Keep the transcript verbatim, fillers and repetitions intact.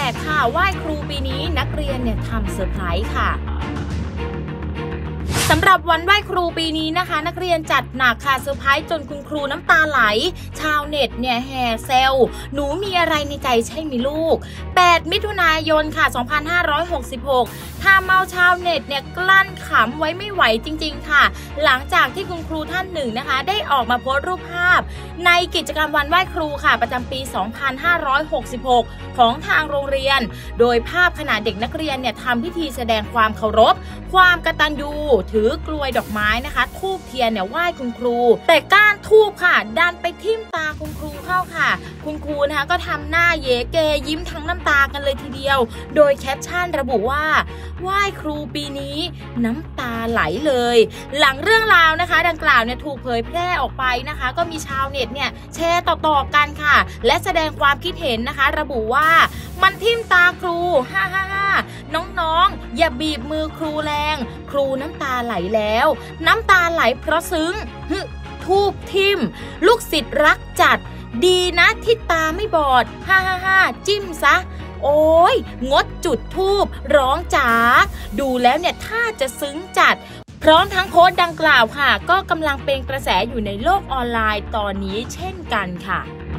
กค่ะไหว้ครูปีนี้นักเรียนเนี่ยทำเซอร์ไพรส์ค่ะสำหรับวันไหว้ครูปีนี้นะคะนักเรียนจัดหนักค่ะเซอร์ไพรส์จนคุณครูน้ำตาไหลชาวเน็ตเนี่ยแห่เซลหนูมีอะไรในใจใช่ไหมลูกแปดมิถุนายนค่ะสองพันห้าร้อยหกสิบหกทำเอาชาวเน็ตเนี่ยกลั้นขำไว้ไม่ไหวจริงๆค่ะหลังจากที่คุณครูท่านหนึ่งนะคะได้ออกมาโพสต์รูปภาพในกิจกรรมวันไหว้ครูค่ะประจำปี สองพันห้าร้อยหกสิบหก ของทางโรงเรียนโดยภาพขณะเด็กนักเรียนเนี่ยทำพิธีแสดงความเคารพความกตัญญูถือกลวยดอกไม้นะคะธูปเทียนเนี่ยไหว้คุณครูแต่ก้านธูปค่ะดันไปทิ่มตาคุณครูเข้าค่ะคุณครูนะคะก็ทำหน้าเยเกยิ้มทั้งน้ำตากันเลยทีเดียวโดยแคปชั่นระบุว่าไหว้ครูปีนี้น้ำตาไหลเลยหลังเรื่องราวนะคะดังกล่าวเนี่ยถูกเผยแพร่ออกไปนะคะก็มีชาวเน็ตเนี่ยแชร์ต่อๆกันค่ะและแสดงความคิดเห็นนะคะระบุว่ามันทิ่มตาครูฮ่าฮ่าฮ่าน้องๆอย่าบีบมือครูแรงครูน้ำตาไหลแล้วน้ำตาไหลเพราะซึ้งฮึทูบทิ่มลูกศิษย์รักจัดดีนะที่ตาไม่บอดฮ่าฮ่าฮ่าจิ้มซะโอ้ยงดจุดทูบร้องจ๋าดูแล้วเนี่ยถ้าจะซึ้งจัดพร้อมทั้งโพสต์ดังกล่าวค่ะก็กำลังเป็นกระแสอยู่ในโลกออนไลน์ตอนนี้เช่นกันค่ะ